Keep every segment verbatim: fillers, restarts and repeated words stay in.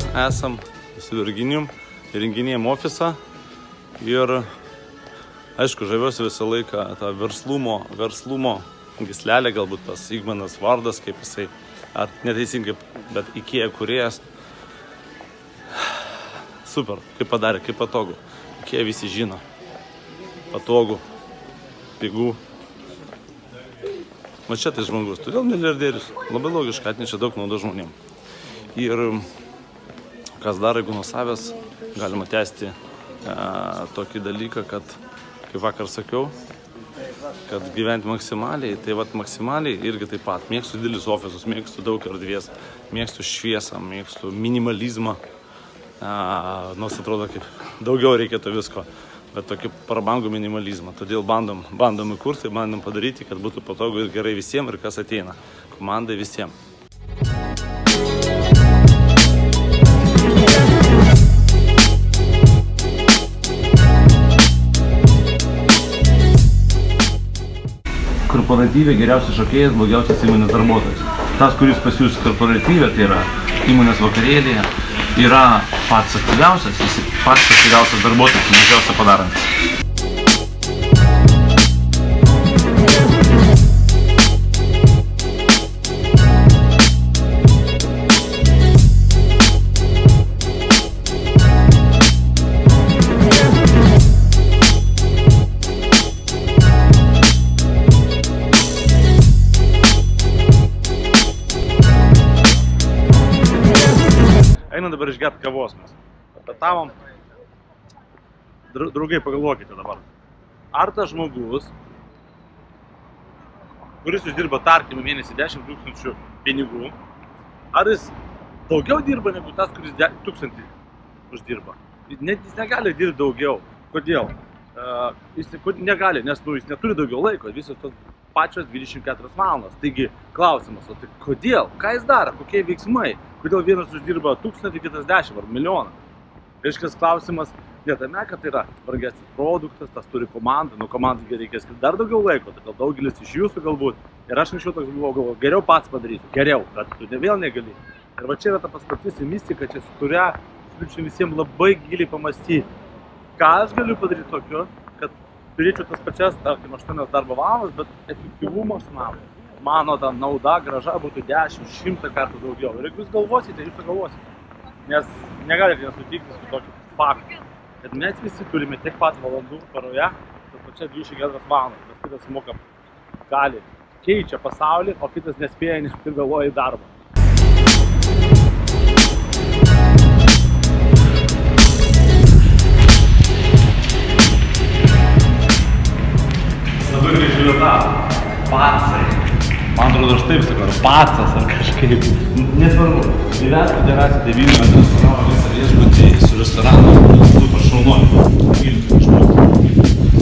esam su Virginijum, įrenginėjom ofisą ir, aišku, žaviuosi visą laiką tą verslumo, verslumo gyslelę, galbūt pas Igmanas vardas, kaip jisai, ar neteisingai, bet IKEA kūrėjas. Super, kaip padarė, kaip patogu. IKEA visi žino. Patogu, pigų. Va čia tai žmogus, todėl milijardierius. Labai logiškai atnešė daug naudos žmonėm. Ir kas dar, jeigu nusavęs, galima tęsti e, tokį dalyką, kad, kaip vakar sakiau, kad gyventi maksimaliai, tai vat maksimaliai irgi taip pat. Mėgstu didelius ofisus, mėgstu daug erdvės, mėgstu šviesą, mėgstu minimalizmą. E, nors atrodo, kaip daugiau reikėtų visko. Bet tokį prabangų minimalizmą. Todėl bandom, bandom įkurti, bandom padaryti, kad būtų patogu ir gerai visiems ir kas ateina. Komandai visiems. Korporatyvė geriausias šokėjas, blogiausias įmonės darbuotojas. Tas, kuris pas jūs korporatyvė, tai yra įmonės vakarėlėje, yra pats aktyviausias, jis pats aktyviausias darbuotojas, mažiausia padarantis. Einam dabar išgert kavos mes. Apetavom. Draugai, pagalvokite dabar. Ar tas žmogus, kuris uždirba tarkime mėnesį dešimt tūkstančių pinigų, ar jis daugiau dirba negu tas, kuris tūkstantį uždirba? Net jis negali dirbti daugiau. Kodėl? Uh, jis negali, nes nu, jis neturi daugiau laiko. Visos tos pačios dvidešimt keturios valandos. Taigi klausimas, o tai kodėl? Ką jis daro? Kokie veiksmai? Kodėl vienas uždirba tūkstantį, kitas dešimt ar milijoną? Reiškias klausimas, ne tame, kad tai yra brangesnis produktas, tas turi komandą, nu komandai reikės dar daugiau laiko, todėl daugelis iš jūsų galbūt, ir aš anksčiau toks buvau, galvoju, geriau pats padarysiu, geriau, bet tu ne vėl negali. Ir va čia yra ta paslaptis ir mistika, čia su kuria siūlyčiau visiems labai giliai pamastyti, ką aš galiu padaryti tokiu, kad turėčiau tas pačias, tarkim, aštuonias darbo valandas, bet efektyvumas mano. Mano ta nauda, graža būtų dešimt, šimtą kartų daugiau. Ir jeigu jūs galvosite, jūs galvosite. Nes negalite nesutikti su tokiu faktu, kad mes visi turime tiek pat valandų paroje, tas pačias dvidešimt keturias valandas, bet kitas moka gali, keičia pasaulį, o kitas nespėja, nes ir galvoja į darbą. Labai grįžėliu tą pacai. Man atrodo, aš taip sakau, ar pacas, ar kažkaip. Nesvarbu. Įveskite, rasite Vilniuje restoraną visą viešbutį su restoranu, tu prašaunuoju. Vilniuje išmokti.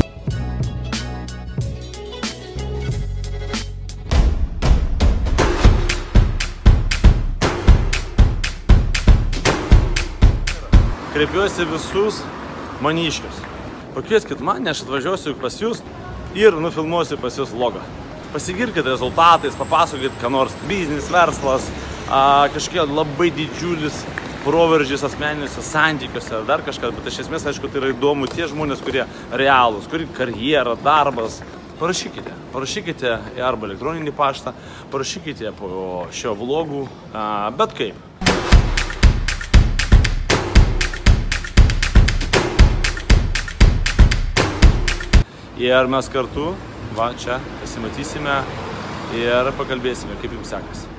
Kreipiuosi visus maniškius. Pakvieskit mane, aš atvažiuosiu pas jūs ir nufilmuosiu pas jūs vlogą. Pasigirkit rezultatais, papasakokit, ką nors biznis, verslas, a, kažkokie labai didžiulis proveržis asmeniniuose santykiuose ar dar kažką, bet iš esmės, aišku, tai yra įdomu tie žmonės, kurie realūs, kurie karjera, darbas. Parašykite, parašykite arba elektroninį paštą, parašykite po šio vlogų, a, bet kaip. Ir mes kartu, va čia, pasimatysime ir pakalbėsime, kaip jums sekasi.